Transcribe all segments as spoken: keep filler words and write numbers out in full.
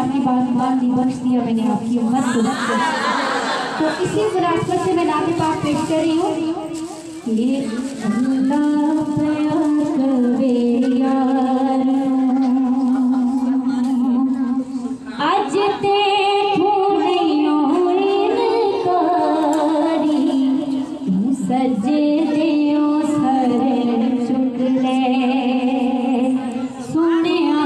आपकी बात मान ली, बख्श दिया मैंने आपकी उम्मत को। तो इसी मुनासिबत से मैं नाते पाक पेश कर रही हूँ। ये अल्लाह प्यार करे यार, आज ते सजे दियो सर चुक ले, सुनिया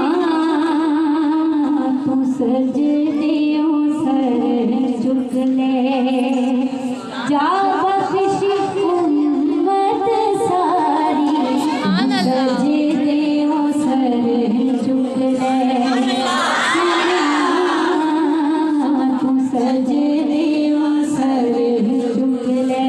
तू सजे दियो सर चुक ले, जा बख्शी उम्मत सारी, सजे दियो सर चुक ले, सुनिया तू सजे दियो सर चुक ले,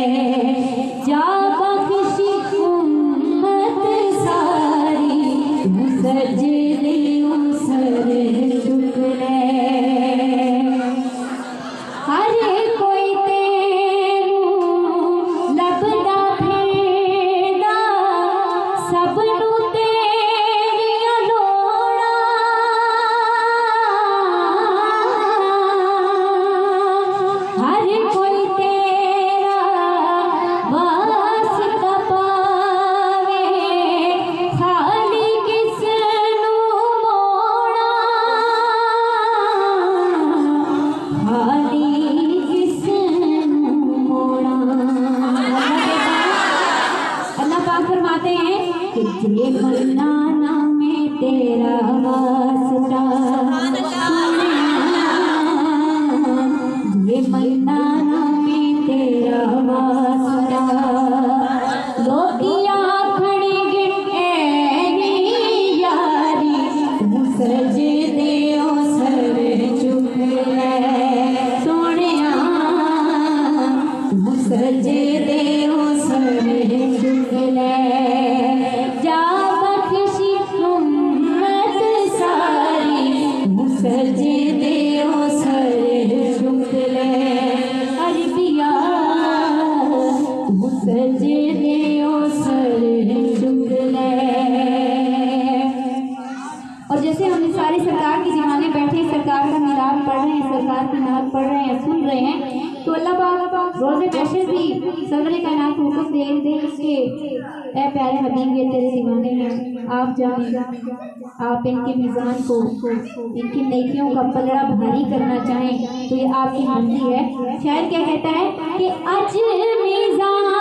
ये मन्नाना में तेरा वास्ता, ये मन्नाना में तेरा वास्ता, लोटिया खड़ी गिटे यारी, तू सजे दियो सर चुक ले, सोनिया तू सजे दियो सर चुक ले, सजे दियो सर चुक ले, अरबिया सजे दियो सर चुक ले। और जैसे हम सारी सरकार की दीवाने बैठे सरकार का मिलाद पढ़ रहे हैं, सरकार की नात पढ़ रहे हैं, सुन रहे हैं, तो अल्लाह पाक रोज़े पैसे भी सदर कायनात को हुक्म दे दे इसके ए प्यारे हबीब ये तेरे दीवाने हैं, आप जाने आप इनके मीज़ान को, इनकी नेकियों का पलड़ा भारी करना चाहें तो ये आपकी मर्जी है। शायर क्या कहता है कि अज मीज़ान